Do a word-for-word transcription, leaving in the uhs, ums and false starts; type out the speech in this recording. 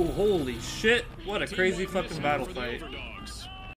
Ooh, holy shit. What a crazy fucking battle fight.